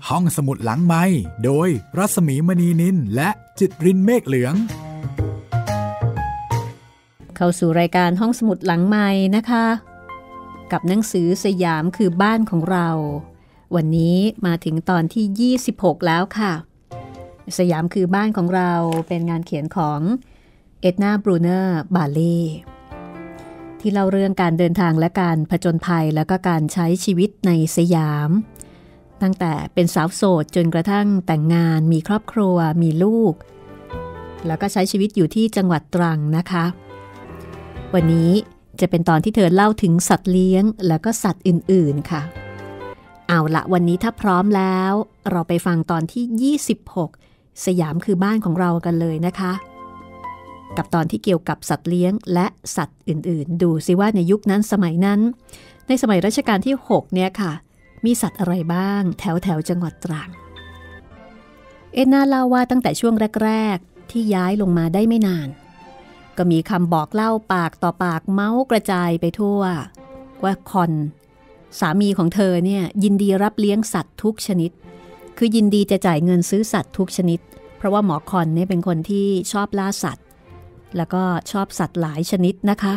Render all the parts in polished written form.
ห้องสมุดหลังไมค์โดยรัศมีมณีนินและจิตรินเมฆเหลืองเข้าสู่รายการห้องสมุดหลังไมค์นะคะกับหนังสือสยามคือบ้านของเราวันนี้มาถึงตอนที่26แล้วค่ะสยามคือบ้านของเราเป็นงานเขียนของเอ็ดนา บรูเนอร์ บาเล่ที่เล่าเรื่องการเดินทางและการผจญภัยแล้วก็การใช้ชีวิตในสยามตั้งแต่เป็นสาวโสดจนกระทั่งแต่งงานมีครอบครัวมีลูกแล้วก็ใช้ชีวิตอยู่ที่จังหวัดตรังนะคะวันนี้จะเป็นตอนที่เธอเล่าถึงสัตว์เลี้ยงแล้วก็สัตว์อื่นๆค่ะเอาละวันนี้ถ้าพร้อมแล้วเราไปฟังตอนที่26สยามคือบ้านของเรากันเลยนะคะกับตอนที่เกี่ยวกับสัตว์เลี้ยงและสัตว์อื่นๆดูสิว่าในยุคนั้นสมัยนั้นในสมัยรัชกาลที่6เนี่ยค่ะมีสัตว์อะไรบ้างแถวจังหวัดตรังเอ็ดนาเล่าว่าตั้งแต่ช่วงแรกๆที่ย้ายลงมาได้ไม่นานก็มีคำบอกเล่าปากต่อปากเมาส์กระจายไปทั่วว่าคอนสามีของเธอเนี่ยยินดีรับเลี้ยงสัตว์ทุกชนิดคือยินดีจะจ่ายเงินซื้อสัตว์ทุกชนิดเพราะว่าหมอคอนเนี่ยเป็นคนที่ชอบล่าสัตว์แล้วก็ชอบสัตว์หลายชนิดนะคะ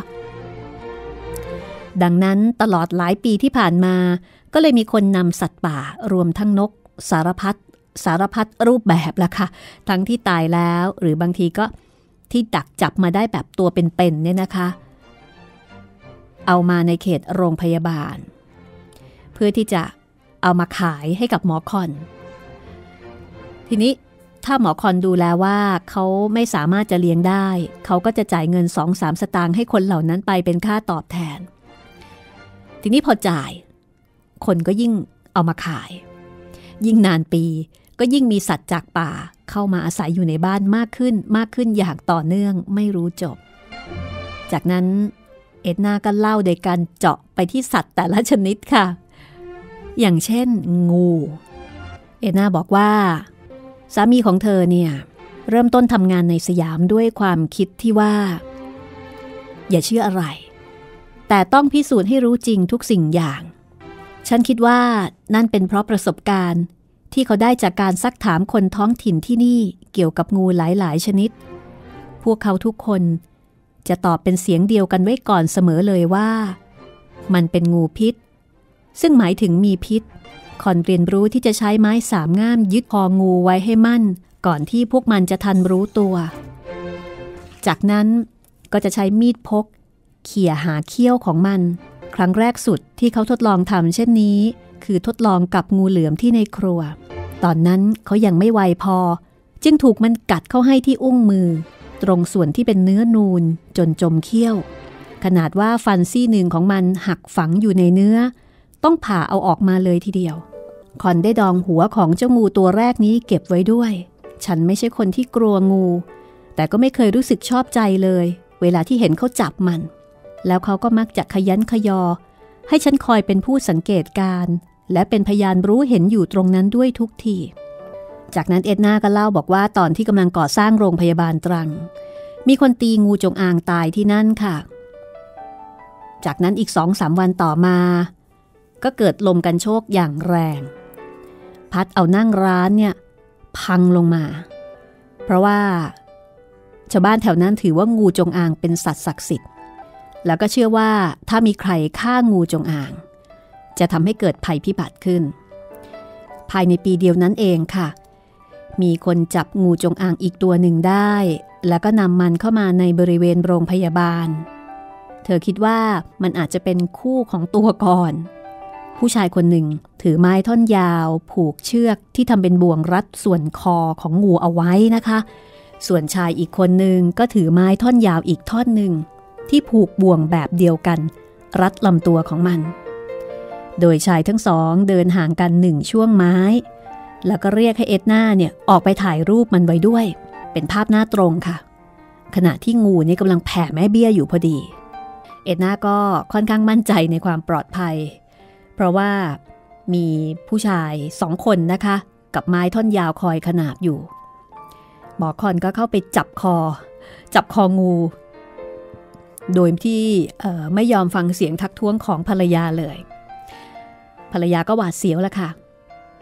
ดังนั้นตลอดหลายปีที่ผ่านมาก็เลยมีคนนำสัตว์ป่ารวมทั้งนกสารพัดรูปแบบละค่ะทั้งที่ตายแล้วหรือบางทีก็ที่ดักจับมาได้แบบตัวเป็นๆเนี่ยนะคะเอามาในเขตโรงพยาบาลเพื่อที่จะเอามาขายให้กับหมอคอนทีนี้ถ้าหมอคอนดูแลว่าเขาไม่สามารถจะเลี้ยงได้เขาก็จะจ่ายเงิน 2-3 สตางค์ให้คนเหล่านั้นไปเป็นค่าตอบแทนทีนี้พอจ่ายคนก็ยิ่งเอามาขายยิ่งนานปีก็ยิ่งมีสัตว์จากป่าเข้ามาอาศัยอยู่ในบ้านมากขึ้นอย่างต่อเนื่องไม่รู้จบจากนั้นเอ็ดนาก็เล่าโดยการเจาะไปที่สัตว์แต่ละชนิดค่ะอย่างเช่นงูเอ็ดนาบอกว่าสามีของเธอเนี่ยเริ่มต้นทำงานในสยามด้วยความคิดที่ว่าอย่าเชื่ออะไรแต่ต้องพิสูจน์ให้รู้จริงทุกสิ่งอย่างฉันคิดว่านั่นเป็นเพราะประสบการณ์ที่เขาได้จากการซักถามคนท้องถิ่นที่นี่เกี่ยวกับงูหลายชนิดพวกเขาทุกคนจะตอบเป็นเสียงเดียวกันไว้ก่อนเสมอเลยว่ามันเป็นงูพิษซึ่งหมายถึงมีพิษคอนเรียนรู้ที่จะใช้ไม้สามง่ามยึดคองูไว้ให้มั่นก่อนที่พวกมันจะทันรู้ตัวจากนั้นก็จะใช้มีดพกเขี่ยหาเขี้ยวของมันครั้งแรกสุดที่เขาทดลองทำเช่นนี้คือทดลองกับงูเหลือมที่ในครัวตอนนั้นเขายังไม่ไวพอจึงถูกมันกัดเข้าให้ที่อุ้งมือตรงส่วนที่เป็นเนื้อนูนจนจมเขี้ยวขนาดว่าฟันซี่หนึ่งของมันหักฝังอยู่ในเนื้อต้องผ่าเอาออกมาเลยทีเดียวคอนได้ดองหัวของเจ้างูตัวแรกนี้เก็บไว้ด้วยฉันไม่ใช่คนที่กลัวงูแต่ก็ไม่เคยรู้สึกชอบใจเลยเวลาที่เห็นเขาจับมันแล้วเขาก็มักจะขยันขยอให้ฉันคอยเป็นผู้สังเกตการและเป็นพยานรู้เห็นอยู่ตรงนั้นด้วยทุกทีจากนั้นเอ็ดนาก็เล่าบอกว่าตอนที่กำลังก่อสร้างโรงพยาบาลตรังมีคนตีงูจงอางตายที่นั่นค่ะจากนั้นอีก 2-3 วันต่อมาก็เกิดลมกันโชกอย่างแรงพัดเอานั่งร้านเนี่ยพังลงมาเพราะว่าชาวบ้านแถวนั้นถือว่างูจงอางเป็นสัตว์ศักดิ์สิทธิ์แล้วก็เชื่อว่าถ้ามีใครฆ่างูจงอางจะทำให้เกิดภัยพิบัติขึ้นภายในปีเดียวนั้นเองค่ะมีคนจับงูจงอางอีกตัวหนึ่งได้แล้วก็นำมันเข้ามาในบริเวณโรงพยาบาลเธอคิดว่ามันอาจจะเป็นคู่ของตัวก่อนผู้ชายคนหนึ่งถือไม้ท่อนยาวผูกเชือกที่ทำเป็นบ่วงรัดส่วนคอของงูเอาไว้นะคะส่วนชายอีกคนหนึ่งก็ถือไม้ท่อนยาวอีกท่อนหนึ่งที่ผูกบ่วงแบบเดียวกันรัดลำตัวของมันโดยชายทั้งสองเดินห่างกัน1ช่วงไม้แล้วก็เรียกให้เอ็ดนาเนี่ยออกไปถ่ายรูปมันไว้ด้วยเป็นภาพหน้าตรงค่ะขณะที่งูนี่กำลังแผ่แม่เบี้ยอยู่พอดีเอ็ดนาก็ค่อนข้างมั่นใจในความปลอดภัยเพราะว่ามีผู้ชาย2คนนะคะกับไม้ท่อนยาวคอยขนาบอยู่หมอคอนก็เข้าไปจับคองูโดยที่ไม่ยอมฟังเสียงทักท้วงของภรรยาเลยภรรยาก็หวาดเสียวละค่ะ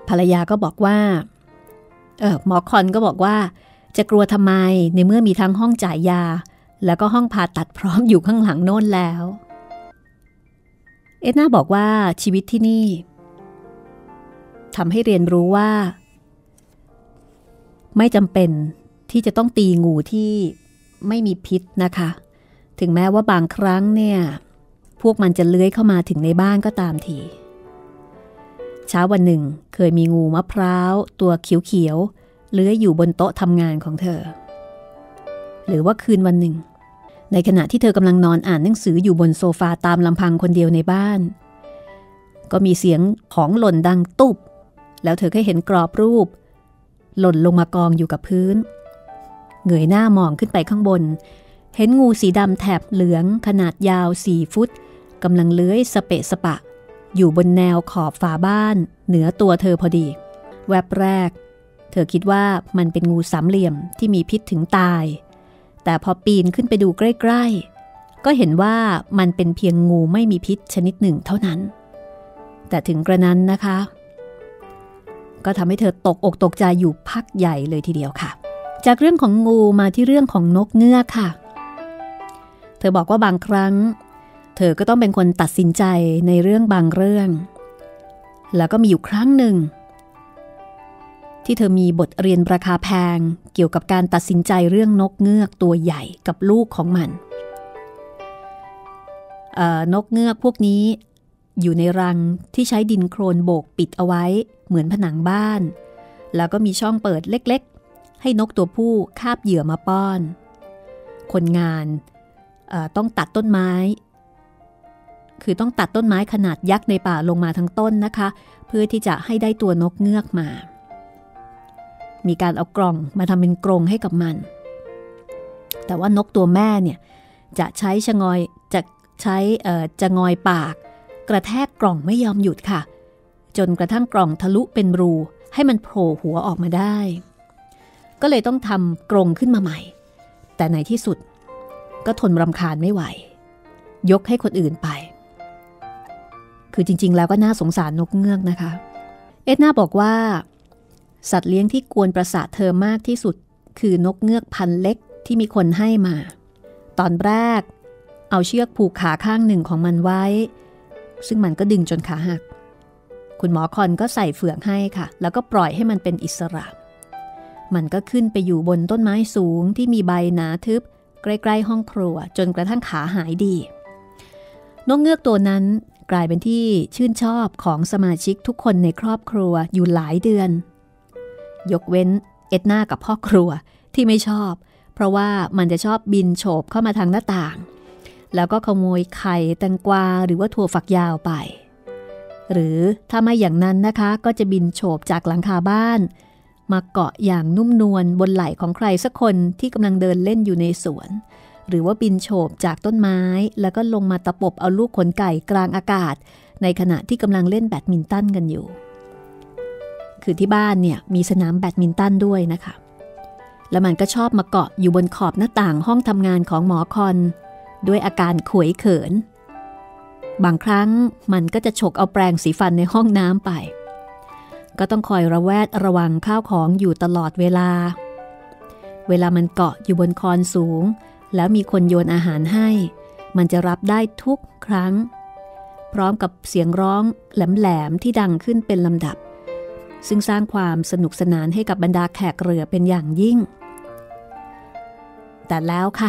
ภรรยาก็บอกว่าหมอคอนก็บอกว่าจะกลัวทำไมในเมื่อมีทั้งห้องจ่ายยาแล้วก็ห้องผ่าตัดพร้อมอยู่ข้างหลังโน่นแล้วเอ็ดนาบอกว่าชีวิตที่นี่ทำให้เรียนรู้ว่าไม่จำเป็นที่จะต้องตีงูที่ไม่มีพิษนะคะถึงแม้ว่าบางครั้งเนี่ยพวกมันจะเลื้อยเข้ามาถึงในบ้านก็ตามทีเช้าวันหนึ่งเคยมีงูมะพร้าวตัวเขียวๆเลื้อยอยู่บนโต๊ะทำงานของเธอหรือว่าคืนวันหนึ่งในขณะที่เธอกำลังนอนอ่านหนังสืออยู่บนโซฟาตามลำพังคนเดียวในบ้านก็มีเสียงของหล่นดังตุบแล้วเธอก็เห็นกรอบรูปหล่นลงมากองอยู่กับพื้นเงยหน้ามองขึ้นไปข้างบนเห็นงูสีดำแถบเหลืองขนาดยาว4 ฟุตกำลังเลื้อยสเปะสปะอยู่บนแนวขอบฝาบ้านเหนือตัวเธอพอดีแวบแรกเธอคิดว่ามันเป็นงูสามเหลี่ยมที่มีพิษถึงตายแต่พอปีนขึ้นไปดูใกล้ๆก็เห็นว่ามันเป็นเพียงงูไม่มีพิษชนิดหนึ่งเท่านั้นแต่ถึงกระนั้นนะคะก็ทำให้เธอตกอกตกใจอยู่พักใหญ่เลยทีเดียวค่ะจากเรื่องของงูมาที่เรื่องของนกเงือกค่ะเธอบอกว่าบางครั้งเธอก็ต้องเป็นคนตัดสินใจในเรื่องบางเรื่องแล้วก็มีอยู่ครั้งหนึ่งที่เธอมีบทเรียนราคาแพงเกี่ยวกับการตัดสินใจเรื่องนกเงือกตัวใหญ่กับลูกของมันนกเงือกพวกนี้อยู่ในรังที่ใช้ดินโคลนโบกปิดเอาไว้เหมือนผนังบ้านแล้วก็มีช่องเปิดเล็กๆให้นกตัวผู้คาบเหยื่อมาป้อนคนงานต้องตัดต้นไม้คือต้องตัดต้นไม้ขนาดยักษ์ในป่าลงมาทั้งต้นนะคะเพื่อที่จะให้ได้ตัวนกเงือกมามีการเอากล่องมาทำเป็นกรงให้กับมันแต่ว่านกตัวแม่เนี่ยจะใช้จะงอยปากกระแทกกล่องไม่ยอมหยุดค่ะจนกระทั่งกล่องทะลุเป็นรูให้มันโผล่หัวออกมาได้ก็เลยต้องทำกรงขึ้นมาใหม่แต่ในที่สุดก็ทนรำคาญไม่ไหวยกให้คนอื่นไปคือจริงๆแล้วก็น่าสงสารนกเงือกนะคะเอ็ดนาบอกว่าสัตว์เลี้ยงที่กวนประสาทเธอมากที่สุดคือนกเงือกพันเล็กที่มีคนให้มาตอนแรกเอาเชือกผูกขาข้างหนึ่งของมันไว้ซึ่งมันก็ดึงจนขาหักคุณหมอคอนก็ใส่เฟือกให้ค่ะแล้วก็ปล่อยให้มันเป็นอิสระมันก็ขึ้นไปอยู่บนต้นไม้สูงที่มีใบหนาทึบใกล้ๆห้องครัวจนกระทั่งขาหายดีนกเงือกตัวนั้นกลายเป็นที่ชื่นชอบของสมาชิกทุกคนในครอบครัวอยู่หลายเดือนยกเว้นเอ็ดนากับพ่อครัวที่ไม่ชอบเพราะว่ามันจะชอบบินโฉบเข้ามาทางหน้าต่างแล้วก็ขโมยไข่แตงกวาหรือว่าถั่วฝักยาวไปหรือถ้าไม่อย่างนั้นนะคะก็จะบินโฉบจากหลังคาบ้านมาเกาะอย่างนุ่มนวลบนไหล่ของใครสักคนที่กำลังเดินเล่นอยู่ในสวนหรือว่าบินโฉบจากต้นไม้แล้วก็ลงมาตะปบเอาลูกขนไก่กลางอากาศในขณะที่กำลังเล่นแบดมินตันกันอยู่คือที่บ้านเนี่ยมีสนามแบดมินตันด้วยนะคะแล้วมันก็ชอบมาเกาะอยู่บนขอบหน้าต่างห้องทำงานของหมอคอนด้วยอาการขวยเขินบางครั้งมันก็จะฉกเอาแปรงสีฟันในห้องน้ำไปก็ต้องคอยระแวดระวังข้าวของอยู่ตลอดเวลามันเกาะอยู่บนคอนสูงแล้วมีคนโยนอาหารให้มันจะรับได้ทุกครั้งพร้อมกับเสียงร้องแหลมๆที่ดังขึ้นเป็นลำดับซึ่งสร้างความสนุกสนานให้กับบรรดาแขกเรือเป็นอย่างยิ่งแต่แล้วค่ะ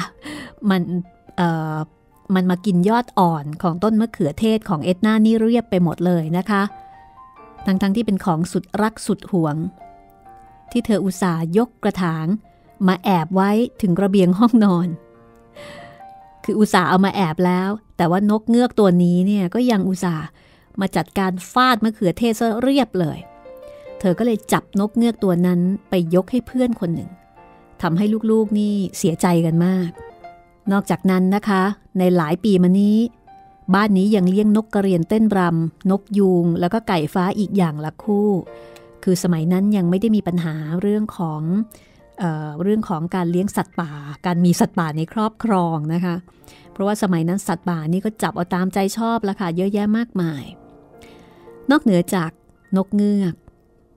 มันมากินยอดอ่อนของต้นมะเขือเทศของเอ็ดนานี่เรียบไปหมดเลยนะคะทั้งที่เป็นของสุดรักสุดหวงที่เธออุตส่าห์ยกกระถางมาแอบไว้ถึงระเบียงห้องนอนคืออุตส่าห์เอามาแอบแล้วแต่ว่านกเงือกตัวนี้เนี่ยก็ยังอุตส่าห์มาจัดการฟาดมะเขือเทศซะเรียบเลยเธอก็เลยจับนกเงือกตัวนั้นไปยกให้เพื่อนคนหนึ่งทำให้ลูกๆนี่เสียใจกันมากนอกจากนั้นนะคะในหลายปีมานี้บ้านนี้ยังเลี้ยงนกกระเรียนเต้นรำนกยูงแล้วก็ไก่ฟ้าอีกอย่างละคู่คือสมัยนั้นยังไม่ได้มีปัญหาเรื่องของการเลี้ยงสัตว์ป่าการมีสัตว์ป่าในครอบครองนะคะเพราะว่าสมัยนั้นสัตว์ป่านี่ก็จับเอาตามใจชอบละค่ะเยอะแยะมากมายนอกเหนือจากนกเงือก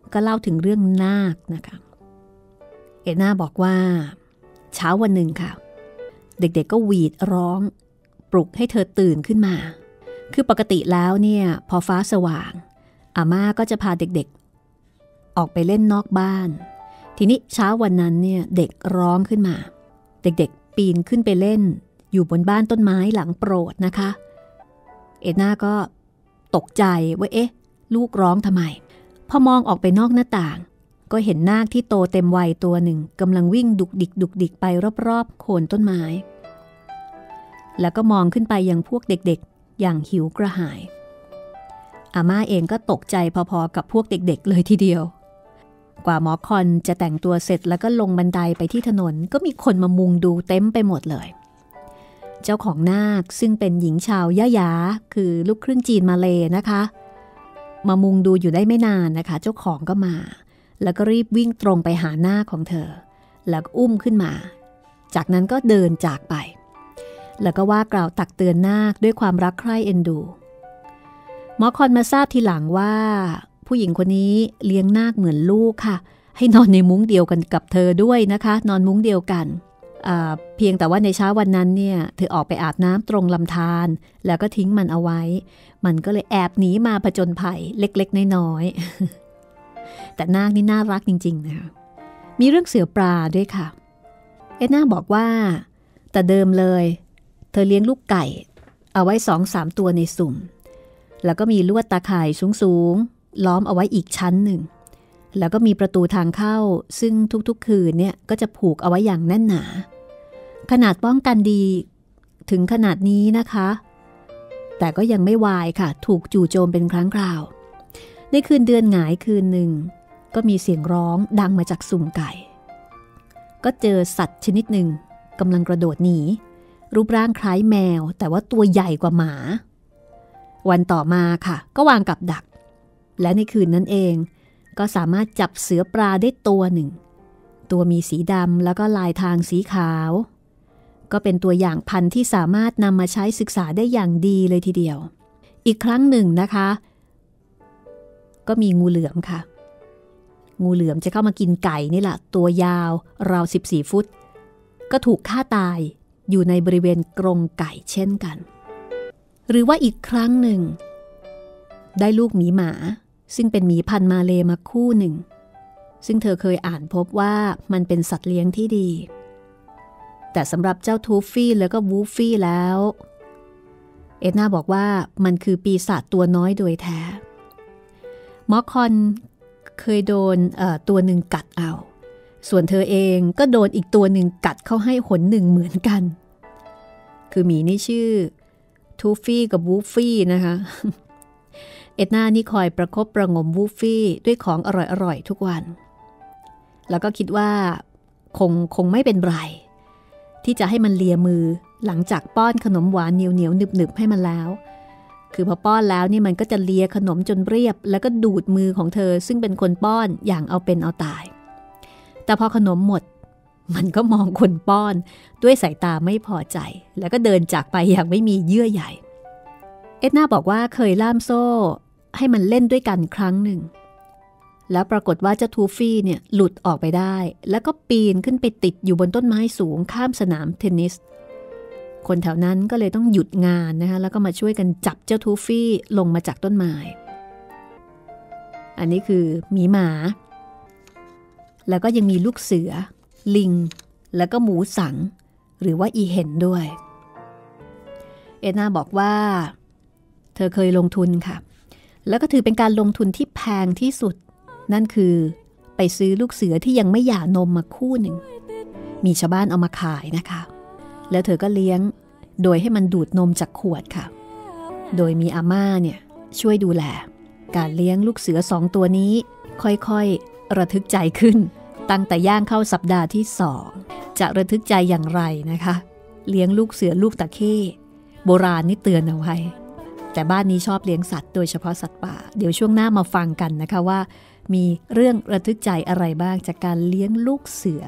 ก็เล่าถึงเรื่องนาคนะคะเอ็ดนาบอกว่าเช้าวันหนึ่งค่ะเด็กๆก็หวีดร้องปลุกให้เธอตื่นขึ้นมาคือปกติแล้วเนี่ยพอฟ้าสว่างอาม่าก็จะพาเด็กๆออกไปเล่นนอกบ้านทีนี้เช้าวันนั้นเนี่ยเด็กร้องขึ้นมาเด็กๆปีนขึ้นไปเล่นอยู่บนบ้านต้นไม้หลังโปรดนะคะเอ็ดนาก็ตกใจว่าเอ๊ะลูกร้องทำไมพอมองออกไปนอกหน้าต่างก็เห็นนาคที่โตเต็มวัยตัวหนึ่งกำลังวิ่งดุกดิกไปรอบๆโคนต้นไม้แล้วก็มองขึ้นไปยังพวกเด็กๆอย่างหิวกระหายอาม่าเองก็ตกใจพอๆกับพวกเด็กๆเลยทีเดียวกว่าหมอคอนจะแต่งตัวเสร็จแล้วก็ลงบันไดไปที่ถนนก็มีคนมามุงดูเต็มไปหมดเลยเจ้าของนาคซึ่งเป็นหญิงชาวยะหยาคือลูกครึ่งจีนมาเลนะคะมามุงดูอยู่ได้ไม่นานนะคะเจ้าของก็มาแล้วก็รีบวิ่งตรงไปหานาคของเธอแล้วก็อุ้มขึ้นมาจากนั้นก็เดินจากไปแล้วก็ว่ากล่าวตักเตือนนาคด้วยความรักใคร่เอ็นดูหมอคอนมาทราบทีหลังว่าผู้หญิงคนนี้เลี้ยงนาคเหมือนลูกค่ะให้นอนในมุ้งเดียวกันกับเธอด้วยนะคะนอนมุ้งเดียวกันเพียงแต่ว่าในเช้าวันนั้นเนี่ยเธอออกไปอาบน้ำตรงลำธารแล้วก็ทิ้งมันเอาไว้มันก็เลยแอบหนีมาผจญภัยเล็กๆน้อยๆแต่นาคนี่น่ารักจริงๆนะคะมีเรื่องเสือปลาด้วยค่ะเอ็ดนาบอกว่าแต่เดิมเลยเธอเลี้ยงลูกไก่เอาไว้ 2-3 ตัวในสุ่มแล้วก็มีลวดตาข่ายสูงๆล้อมเอาไว้อีกชั้นหนึ่งแล้วก็มีประตูทางเข้าซึ่งทุกๆคืนเนี่ยก็จะผูกเอาไว้อย่างแน่นหนาขนาดป้องกันดีถึงขนาดนี้นะคะแต่ก็ยังไม่วายค่ะถูกจู่โจมเป็นครั้งคราวในคืนเดือนหงายคืนหนึ่งก็มีเสียงร้องดังมาจากสุ่มไก่ก็เจอสัตว์ชนิดหนึ่งกำลังกระโดดหนีรูปร่างคล้ายแมวแต่ว่าตัวใหญ่กว่าหมาวันต่อมาค่ะก็วางกับดักและในคืนนั้นเองก็สามารถจับเสือปลาได้ตัวหนึ่งตัวมีสีดำแล้วก็ลายทางสีขาวก็เป็นตัวอย่างพันธุ์ที่สามารถนำมาใช้ศึกษาได้อย่างดีเลยทีเดียวอีกครั้งหนึ่งนะคะก็มีงูเหลือมค่ะงูเหลือมจะเข้ามากินไก่นี่แหละตัวยาวราว14 ฟุตก็ถูกฆ่าตายอยู่ในบริเวณกรงไก่เช่นกันหรือว่าอีกครั้งหนึ่งได้ลูกหมีหมาซึ่งเป็นหมีพันธุ์มาเลมาคู่หนึ่งซึ่งเธอเคยอ่านพบว่ามันเป็นสัตว์เลี้ยงที่ดีแต่สำหรับเจ้าทูฟฟี่แล้วก็วูฟฟี่แล้วเอ็ดนาบอกว่ามันคือปีศาจตัวน้อยโดยแท้มอคอนเคยโดนตัวหนึ่งกัดเอาส่วนเธอเองก็โดนอีกตัวหนึ่งกัดเข้าให้หนหนึ่งเหมือนกันคือหมีนี่ชื่อทูฟฟี่กับวูฟฟี่นะคะเอ็ดนานี่คอยประคบประงมวูฟฟี่ด้วยของอร่อยๆทุกวันแล้วก็คิดว่าคงไม่เป็นไรที่จะให้มันเลียมือหลังจากป้อนขนมหวานเหนียวๆหนึบๆให้มันแล้วคือพอป้อนแล้วนี่มันก็จะเลียขนมจนเรียบแล้วก็ดูดมือของเธอซึ่งเป็นคนป้อนอย่างเอาเป็นเอาตายแต่พอขนมหมดมันก็มองคนป้อนด้วยสายตาไม่พอใจแล้วก็เดินจากไปอย่างไม่มีเยื่อใยเอ็ดนาบอกว่าเคยล่ามโซ่ให้มันเล่นด้วยกันครั้งหนึ่งแล้วปรากฏว่าเจ้าทูฟี่เนี่ยหลุดออกไปได้แล้วก็ปีนขึ้นไปติดอยู่บนต้นไม้สูงข้ามสนามเทนนิสคนแถวนั้นก็เลยต้องหยุดงานนะคะแล้วก็มาช่วยกันจับเจ้าทูฟี่ลงมาจากต้นไม้อันนี้คือหมีหมาแล้วก็ยังมีลูกเสือลิงแล้วก็หมูสังหรือว่าอีเห็นด้วยเอ็ดนาบอกว่าเธอเคยลงทุนค่ะแล้วก็ถือเป็นการลงทุนที่แพงที่สุดนั่นคือไปซื้อลูกเสือที่ยังไม่หย่านมมาคู่หนึ่งมีชาวบ้านเอามาขายนะคะแล้วเธอก็เลี้ยงโดยให้มันดูดนมจากขวดค่ะโดยมีอาม่าเนี่ยช่วยดูแลการเลี้ยงลูกเสือ2 ตัวนี้ค่อยๆระทึกใจขึ้นตั้งแต่ย่างเข้าสัปดาห์ที่2จะระทึกใจอย่างไรนะคะเลี้ยงลูกเสือลูกตะเข้โบราณนี่เตือนเอาไว้แต่บ้านนี้ชอบเลี้ยงสัตว์โดยเฉพาะสัตว์ป่าเดี๋ยวช่วงหน้ามาฟังกันนะคะว่ามีเรื่องระทึกใจอะไรบ้างจากการเลี้ยงลูกเสือ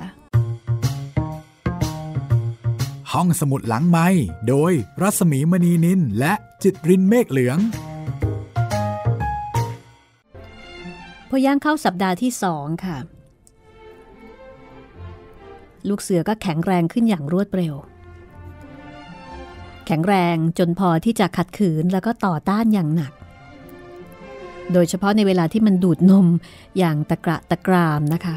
ห้องสมุดหลังไมค์โดยรัศมีมณีนินและจิตรินเมฆเหลืองพอย่างเข้าสัปดาห์ที่2ค่ะลูกเสือก็แข็งแรงขึ้นอย่างรวดเร็วแข็งแรงจนพอที่จะขัดขืนแล้วก็ต่อต้านอย่างหนักโดยเฉพาะในเวลาที่มันดูดนมอย่างตะกระตะกรามนะคะ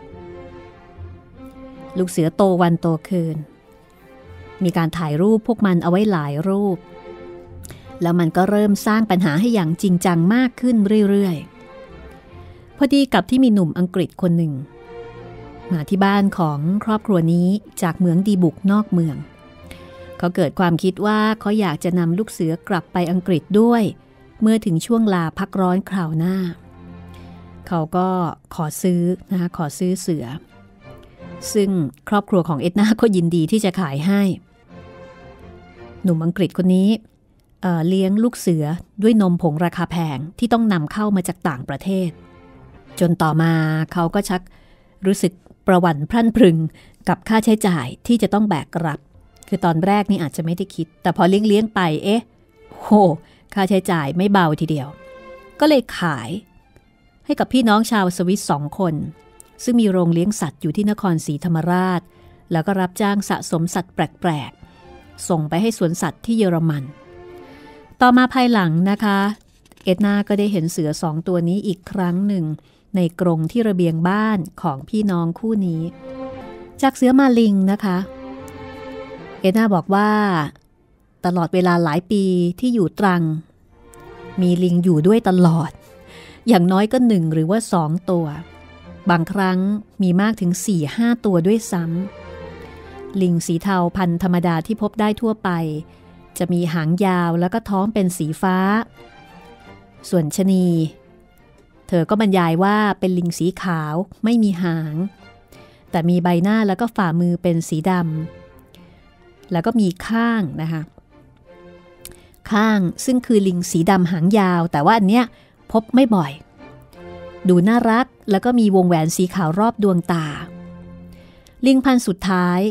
ลูกเสือโตวันโตคืนมีการถ่ายรูปพวกมันเอาไว้หลายรูปแล้วมันก็เริ่มสร้างปัญหาให้อย่างจริงจังมากขึ้นเรื่อยๆพอดีกับที่มีหนุ่มอังกฤษคนหนึ่งมาที่บ้านของครอบครัวนี้จากเมืองดีบุกนอกเมืองเขาเกิดความคิดว่าเขาอยากจะนำลูกเสือกลับไปอังกฤษด้วยเมื่อถึงช่วงลาพักร้อนคราวหน้าเขาก็ขอซื้อนะคะขอซื้อเสือซึ่งครอบครัวของเอ็ดนาก็ยินดีที่จะขายให้หนุ่มอังกฤษคนนี้เลี้ยงลูกเสือด้วยนมผงราคาแพงที่ต้องนำเข้ามาจากต่างประเทศจนต่อมาเขาก็ชักรู้สึกประหวั่นพรั่นพรึงกับค่าใช้จ่ายที่จะต้องแบกรับคือตอนแรกนี่อาจจะไม่ได้คิดแต่พอเลี้ยงไปโหค่าใช้จ่ายไม่เบาทีเดียวก็เลยขายให้กับพี่น้องชาวสวิส2 คนซึ่งมีโรงเลี้ยงสัตว์อยู่ที่นครศรีธรรมราชแล้วก็รับจ้างสะสมสัตว์แปลกๆส่งไปให้สวนสัตว์ที่เยอรมันต่อมาภายหลังนะคะเอ็ดนาก็ได้เห็นเสือ2 ตัวนี้อีกครั้งหนึ่งในกรงที่ระเบียงบ้านของพี่น้องคู่นี้จากเสือมาลิงนะคะเอ็ดนาบอกว่าตลอดเวลาหลายปีที่อยู่ตรังมีลิงอยู่ด้วยตลอดอย่างน้อยก็1หรือว่า2 ตัวบางครั้งมีมากถึง 4-5 ตัวด้วยซ้ำลิงสีเทาพันธุ์ธรรมดาที่พบได้ทั่วไปจะมีหางยาวแล้วก็ท้องเป็นสีฟ้าส่วนชะนีเธอก็บรรยายว่าเป็นลิงสีขาวไม่มีหางแต่มีใบหน้าแล้วก็ฝ่ามือเป็นสีดำแล้วก็มีข้างนะคะข้างซึ่งคือลิงสีดำหางยาวแต่ว่าอันเนี้ยพบไม่บ่อยดูน่ารักแล้วก็มีวงแหวนสีขาวรอบดวงตาลิงพันธุ์สุดท้าย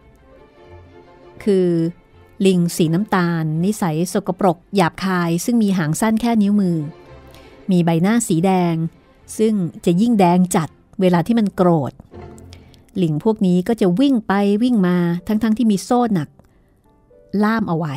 คือลิงสีน้ำตาลนิสัยสกปรกหยาบคายซึ่งมีหางสั้นแค่นิ้วมือมีใบหน้าสีแดงซึ่งจะยิ่งแดงจัดเวลาที่มันโกรธลิงพวกนี้ก็จะวิ่งไปวิ่งมาทั้งที่มีโซ่หนักล่ามเอาไว้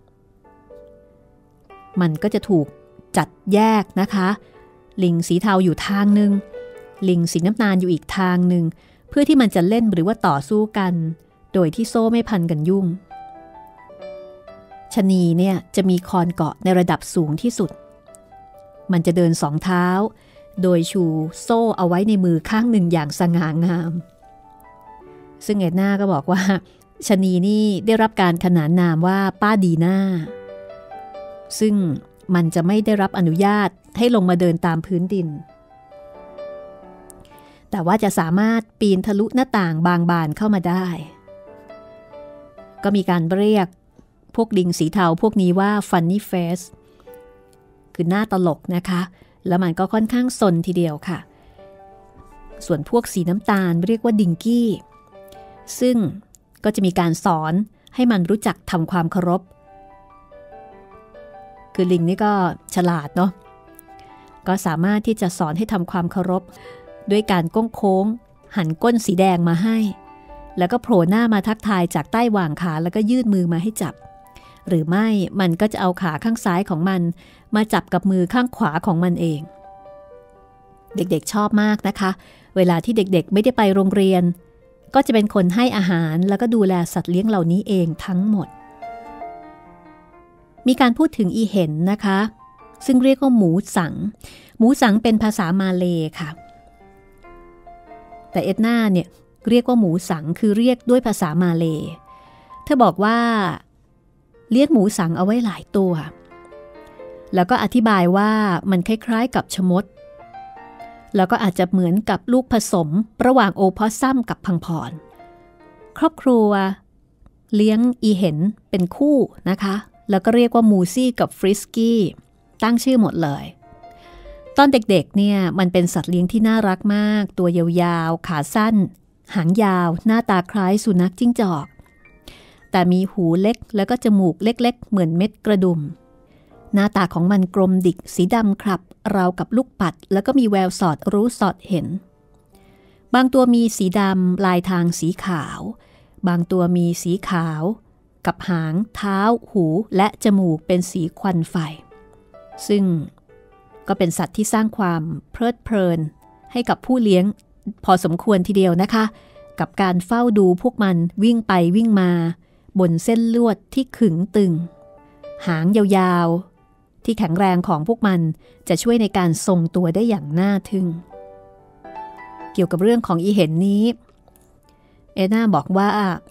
มันก็จะถูกจัดแยกนะคะลิงสีเทาอยู่ทางหนึ่งลิงสีน้ำตาลอยู่อีกทางหนึ่งเพื่อที่มันจะเล่นหรือว่าต่อสู้กันโดยที่โซ่ไม่พันกันยุ่งชะนีเนี่ยจะมีคอนเกาะในระดับสูงที่สุดมันจะเดิน2 เท้าโดยชูโซ่เอาไว้ในมือข้างหนึ่งอย่างสง่างามซึ่งเอ็ดนาก็บอกว่าชะนีนี่ได้รับการขนานนามว่าป้าดีน่าซึ่งมันจะไม่ได้รับอนุญาตให้ลงมาเดินตามพื้นดินแต่ว่าจะสามารถปีนทะลุหน้าต่างบางบานเข้ามาได้ก็มีการเรียกพวกลิงสีเทาพวกนี้ว่า funny face คือหน้าตลกนะคะแล้วมันก็ค่อนข้างซนทีเดียวค่ะส่วนพวกสีน้ำตาลเรียกว่าดิงกี้ซึ่งก็จะมีการสอนให้มันรู้จักทำความเคารพคือลิงนี่ก็ฉลาดเนาะก็สามารถที่จะสอนให้ทำความเคารพด้วยการก้งโค้งหันก้นสีแดงมาให้แล้วก็โผล่หน้ามาทักทายจากใต้หว่างขาแล้วก็ยื่นมือมาให้จับหรือไม่มันก็จะเอาขาข้างซ้ายของมันมาจับกับมือข้างขวาของมันเองเด็กๆชอบมากนะคะเวลาที่เด็กๆไม่ได้ไปโรงเรียนก็จะเป็นคนให้อาหารแล้วก็ดูแลสัตว์เลี้ยงเหล่านี้เองทั้งหมดมีการพูดถึงอีเห็นนะคะซึ่งเรียกว่าหมูสังเป็นภาษามาเลย์ค่ะแต่เอ็ดนาเนี่ยเรียกว่าหมูสังคือเรียกด้วยภาษามาเลย์เธอบอกว่าเลี้ยงหมูสังเอาไว้หลายตัวแล้วก็อธิบายว่ามันคล้ายๆกับชมดแล้วก็อาจจะเหมือนกับลูกผสมระหว่างโอพอสซัมกับพังพรครอบครัวเลี้ยงอีเห็นเป็นคู่นะคะแล้วก็เรียกว่ามูซี่กับฟริสกี้ตั้งชื่อหมดเลยตอนเด็กๆเนี่ยมันเป็นสัตว์เลี้ยงที่น่ารักมากตัวยาวๆขาสั้นหางยาวหน้าตาคล้ายสุนัขจิ้งจอกแต่มีหูเล็กแล้วก็จมูกเล็กๆเหมือนเม็ดกระดุมหน้าตาของมันกลมดิกสีดำครับราวกับลูกปัดแล้วก็มีแววสอดรู้สอดเห็นบางตัวมีสีดำลายทางสีขาวบางตัวมีสีขาวกับหางเท้าหูและจมูกเป็นสีควันไฟซึ่งก็เป็นสัตว์ที่สร้างความเพลิดเพลินให้กับผู้เลี้ยงพอสมควรทีเดียวนะคะกับการเฝ้าดูพวกมันวิ่งไปวิ่งมาบนเส้นลวดที่ขึงตึงหางยาวๆที่แข็งแรงของพวกมันจะช่วยในการทรงตัวได้อย่างน่าทึ่งเกี่ยวกับเรื่องของอีเห็นนี้เอน่าบอกว่า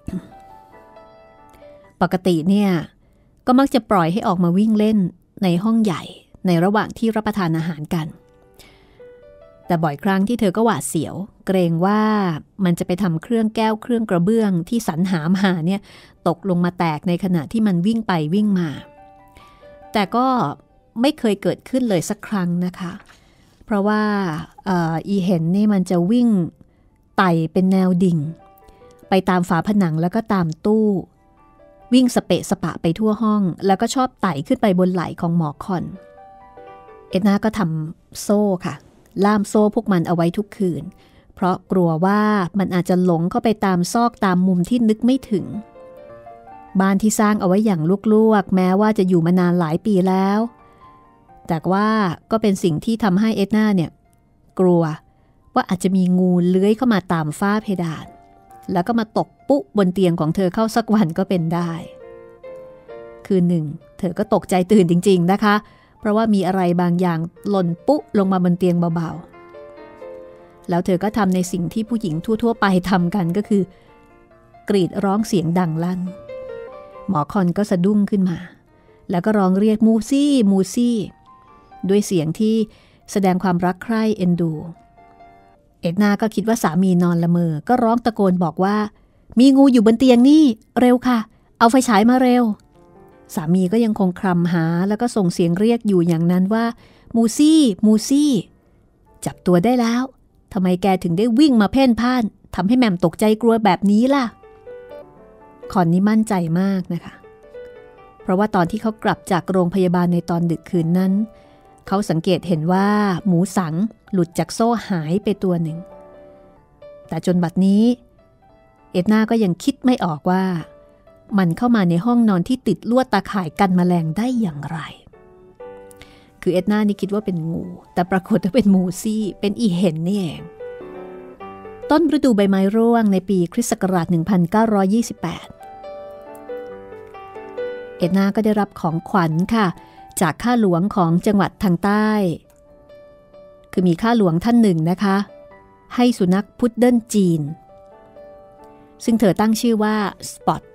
ปกติเนี่ยก็มักจะปล่อยให้ออกมาวิ่งเล่นในห้องใหญ่ในระหว่างที่รับประทานอาหารกันแต่บ่อยครั้งที่เธอก็หวาดเสียวเกรงว่ามันจะไปทำเครื่องแก้วเครื่องกระเบื้องที่สรรหามาเนี่ยตกลงมาแตกในขณะที่มันวิ่งไปวิ่งมาแต่ก็ไม่เคยเกิดขึ้นเลยสักครั้งนะคะเพราะว่าอีเห็นนี่มันจะวิ่งไต่เป็นแนวดิ่งไปตามฝาผนังแล้วก็ตามตู้วิ่งสเปะสปะไปทั่วห้องแล้วก็ชอบไต่ขึ้นไปบนไหล่ของหมอคอนเอ็ดนาก็ทำโซ่ค่ะล่ามโซ่พวกมันเอาไว้ทุกคืนเพราะกลัวว่ามันอาจจะหลงเข้าไปตามซอกตามมุมที่นึกไม่ถึงบ้านที่สร้างเอาไว้อย่างลวกๆแม้ว่าจะอยู่มานานหลายปีแล้วแต่ว่าก็เป็นสิ่งที่ทำให้เอ็ดนาเนี่ยกลัวว่าอาจจะมีงูเลื้อยเข้ามาตามฝ้าเพดานแล้วก็มาตกปุ๊บบนเตียงของเธอเข้าสักวันก็เป็นได้คืนหนึ่งเธอก็ตกใจตื่นจริงๆนะคะเพราะว่ามีอะไรบางอย่างหล่นปุ๊ลงมาบนเตียงเบาๆแล้วเธอก็ทำในสิ่งที่ผู้หญิงทั่วๆไปทำกันก็คือกรีดร้องเสียงดังลั่นหมอคอนก็สะดุ้งขึ้นมาแล้วก็ร้องเรียกมูซี่มูซี่ด้วยเสียงที่แสดงความรักใคร่เอ็นดูเอ็ดนาก็คิดว่าสามีนอนละเมอก็ร้องตะโกนบอกว่ามีงูอยู่บนเตียงนี่เร็วค่ะเอาไฟฉายมาเร็วสามีก็ยังคงคลำหาแล้วก็ส่งเสียงเรียกอยู่อย่างนั้นว่ามูซี่มูซี่จับตัวได้แล้วทำไมแกถึงได้วิ่งมาเพ่นพ่านทำให้แม่มตกใจกลัวแบบนี้ล่ะคอนนี่มั่นใจมากนะคะเพราะว่าตอนที่เขากลับจากโรงพยาบาลในตอนดึกคืนนั้นเขาสังเกตเห็นว่าหมูสังหลุดจากโซ่หายไปตัวหนึ่งแต่จนบัดนี้เอ็ดนาก็ยังคิดไม่ออกว่ามันเข้ามาในห้องนอนที่ติดลวดตาข่ายกันแมลงได้อย่างไรคือเอ็ดนานี่คิดว่าเป็นงูแต่ปรากฏว่าเป็นมูซี่เป็นอีเห็นนี่เองต้นฤดูใบไม้ร่วงในปีคริสต์ศักราช 1928 เอ็ดนาก็ได้รับของขวัญค่ะจากข้าหลวงของจังหวัดทางใต้คือมีข้าหลวงท่านหนึ่งนะคะให้สุนัขพุดเดิ้ลจีนซึ่งเธอตั้งชื่อว่าสปอต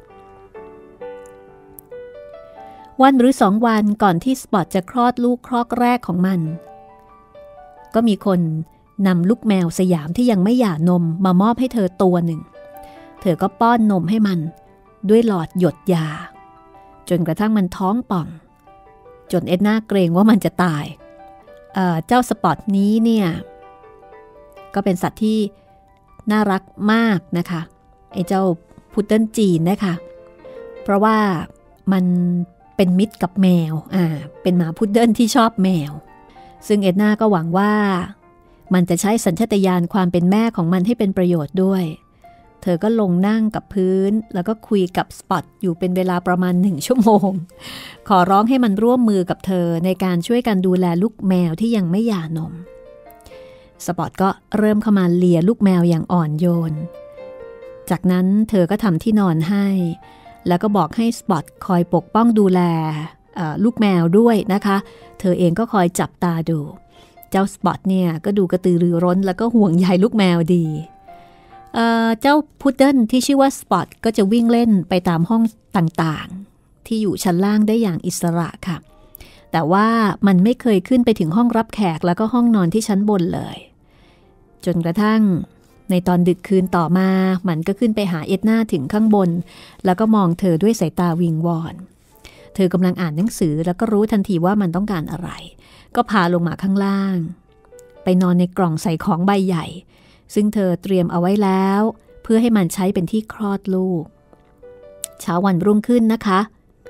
วันหรือ2 วันก่อนที่สปอตจะคลอดลูกครอกแรกของมันก็มีคนนำลูกแมวสยามที่ยังไม่หย่านมมามอบให้เธอตัวหนึ่งเธอก็ป้อนนมให้มันด้วยหลอดหยดยาจนกระทั่งมันท้องป่องจนเอ็ดนาเกรงว่ามันจะตายเจ้าสปอตนี้เนี่ยก็เป็นสัตว์ที่น่ารักมากนะคะไอ้เจ้าพุดเดิ้ลจีนนะคะเพราะว่ามันเป็นมิตรกับแมวเป็นหมาพุดเดิ้ลที่ชอบแมวซึ่งเอ็ดนาก็หวังว่ามันจะใช้สัญชาตญาณความเป็นแม่ของมันให้เป็นประโยชน์ด้วยเธอก็ลงนั่งกับพื้นแล้วก็คุยกับสปอตอยู่เป็นเวลาประมาณ1 ชั่วโมงขอร้องให้มันร่วมมือกับเธอในการช่วยกันดูแลลูกแมวที่ยังไม่หย่านมสปอตก็เริ่มเข้ามาเลียลูกแมวอย่างอ่อนโยนจากนั้นเธอก็ทำที่นอนให้แล้วก็บอกให้สปอตคอยปกป้องดูแลลูกแมวด้วยนะคะเธอเองก็คอยจับตาดูเจ้าสปอตเนี่ยก็ดูกระตือรือร้นแล้วก็ห่วงใยลูกแมวดีเจ้าพุดเดิ้ลที่ชื่อว่าสปอตก็จะวิ่งเล่นไปตามห้องต่างๆที่อยู่ชั้นล่างได้อย่างอิสระค่ะแต่ว่ามันไม่เคยขึ้นไปถึงห้องรับแขกแล้วก็ห้องนอนที่ชั้นบนเลยจนกระทั่งในตอนดึกคืนต่อมามันก็ขึ้นไปหาเอ็ดนาถึงข้างบนแล้วก็มองเธอด้วยสายตาวิงวอนเธอกำลังอ่านหนังสือแล้วก็รู้ทันทีว่ามันต้องการอะไรก็พาลงมาข้างล่างไปนอนในกล่องใส่ของใบใหญ่ซึ่งเธอเตรียมเอาไว้แล้วเพื่อให้มันใช้เป็นที่คลอดลูกเช้าวันรุ่งขึ้นนะคะ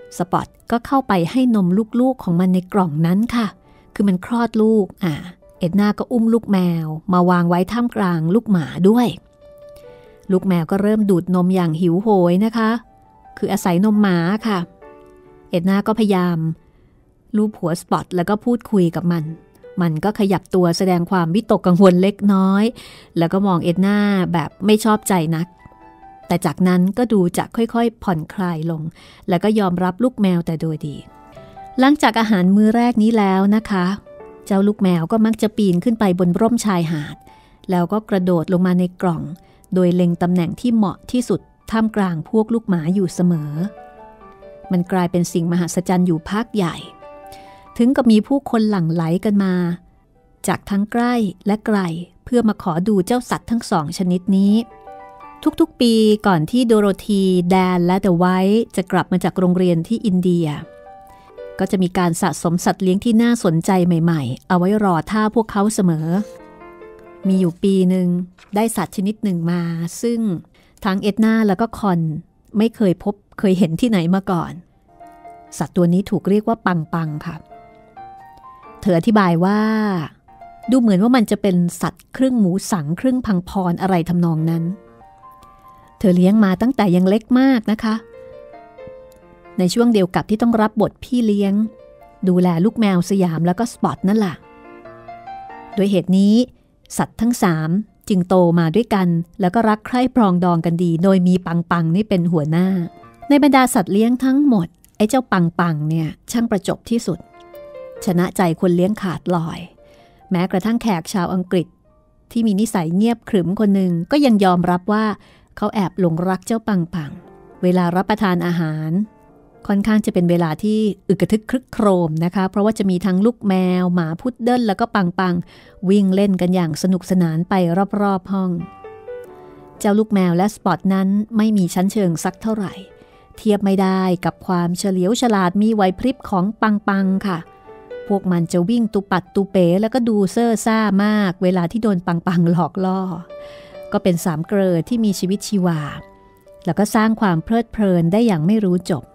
สปอตก็เข้าไปให้นมลูกๆของมันในกล่องนั้นค่ะคือมันคลอดลูกเอ็ดนาก็อุ้มลูกแมวมาวางไว้ท่ามกลางลูกหมาด้วยลูกแมวก็เริ่มดูดนมอย่างหิวโหยนะคะคืออาศัยนมหมาค่ะเอ็ดนาก็พยายามลูบหัวสปอตแล้วก็พูดคุยกับมันก็ขยับตัวแสดงความวิตกกังวลเล็กน้อยแล้วก็มองเอ็ดนาแบบไม่ชอบใจนักแต่จากนั้นก็ดูจะค่อยๆผ่อนคลายลงแล้วก็ยอมรับลูกแมวแต่โดยดีหลังจากอาหารมื้อแรกนี้แล้วนะคะเจ้าลูกแมวก็มักจะปีนขึ้นไปบนร่มชายหาดแล้วก็กระโดดลงมาในกล่องโดยเล็งตำแหน่งที่เหมาะที่สุดท่ามกลางพวกลูกหมาอยู่เสมอมันกลายเป็นสิ่งมหัศจรรย์อยู่พักใหญ่ถึงกับมีผู้คนหลั่งไหลกันมาจากทั้งใกล้และไกลเพื่อมาขอดูเจ้าสัตว์ทั้งสองชนิดนี้ทุกๆปีก่อนที่โดโรธีแดนและเดอะไวท์จะกลับมาจากโรงเรียนที่อินเดียก็จะมีการสะสมสัตว์เลี้ยงที่น่าสนใจใหม่ๆเอาไว้รอท่าพวกเขาเสมอมีอยู่ปีหนึ่งได้สัตว์ชนิดหนึ่งมาซึ่งทั้งเอ็ดนาแล้วก็คอนไม่เคยเห็นที่ไหนมาก่อนสัตว์ตัวนี้ถูกเรียกว่าปังปังค่ะเธออธิบายว่าดูเหมือนว่ามันจะเป็นสัตว์ครึ่งหมูสังครึ่งพังพรอะไรทำนองนั้นเธอเลี้ยงมาตั้งแต่ยังเล็กมากนะคะในช่วงเดียวกับที่ต้องรับบทพี่เลี้ยงดูแลลูกแมวสยามแล้วก็สปอตนั่นแหละโดยเหตุนี้สัตว์ทั้ง3จึงโตมาด้วยกันแล้วก็รักใคร่ปรองดองกันดีโดยมีปังปังนี่เป็นหัวหน้าในบรรดาสัตว์เลี้ยงทั้งหมดไอ้เจ้าปังปังเนี่ยช่างประจบที่สุดชนะใจคนเลี้ยงขาดลอยแม้กระทั่งแขกชาวอังกฤษที่มีนิสัยเงียบขรึมคนหนึ่งก็ยังยอมรับว่าเขาแอบหลงรักเจ้าปังปังเวลารับประทานอาหารค่อนข้างจะเป็นเวลาที่อึกกระทึกครึกโครมนะคะเพราะว่าจะมีทั้งลูกแมวหมาพุดเดิ้ลแล้วก็ปังปังวิ่งเล่นกันอย่างสนุกสนานไปรอบๆห้องเจ้าลูกแมวและสปอตนั้นไม่มีชั้นเชิงสักเท่าไหร่เทียบไม่ได้กับความเฉลียวฉลาดมีไหวพริบของปังปังค่ะพวกมันจะวิ่งตุปัดตุเป๋แล้วก็ดูเซ่อซ่ามากเวลาที่โดนปังปังหลอกล่อก็เป็นสามเกลอที่มีชีวิตชีวาแล้วก็สร้างความเพลิดเพลินได้อย่างไม่รู้จบ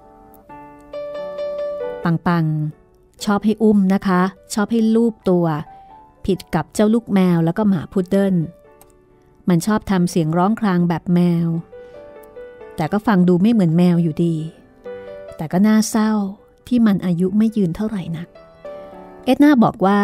ปังปังชอบให้อุ้มนะคะชอบให้ลูบตัวผิดกับเจ้าลูกแมวแล้วก็หมาพุดเดิ้ลมันชอบทำเสียงร้องครางแบบแมวแต่ก็ฟังดูไม่เหมือนแมวอยู่ดีแต่ก็น่าเศร้าที่มันอายุไม่ยืนเท่าไหร่นักเอ็ดนาบอกว่า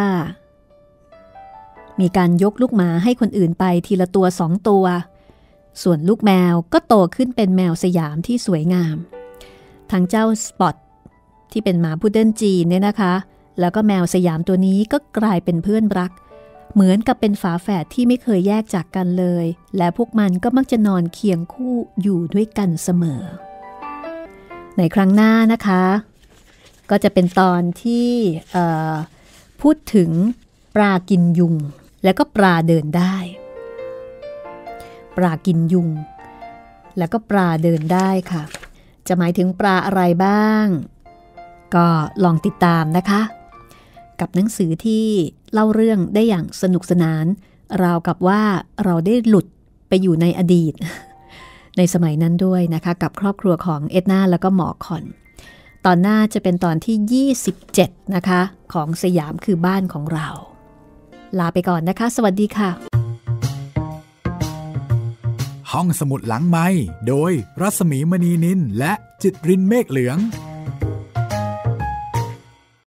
มีการยกลูกหมาให้คนอื่นไปทีละตัว2ตัวส่วนลูกแมวก็โตขึ้นเป็นแมวสยามที่สวยงามทั้งเจ้าสปอตที่เป็นหมาพุดเดิ้ลจีนเนี่ยนะคะแล้วก็แมวสยามตัวนี้ก็กลายเป็นเพื่อนรักเหมือนกับเป็นฝาแฝดที่ไม่เคยแยกจากกันเลยและพวกมันก็มักจะนอนเคียงคู่อยู่ด้วยกันเสมอในครั้งหน้านะคะก็จะเป็นตอนที่พูดถึงปลากินยุงแล้วก็ปลาเดินได้ปลากินยุงแล้วก็ปลาเดินได้ค่ะจะหมายถึงปลาอะไรบ้างก็ลองติดตามนะคะกับหนังสือที่เล่าเรื่องได้อย่างสนุกสนานราวกับว่าเราได้หลุดไปอยู่ในอดีตในสมัยนั้นด้วยนะคะกับครอบครัวของเอ็ดนาแล้วก็หมอคอนตอนหน้าจะเป็นตอนที่27นะคะของสยามคือบ้านของเราลาไปก่อนนะคะสวัสดีค่ะห้องสมุดหลังไมค์โดยรัศมีมณีนินและจิตรินเมฆเหลือง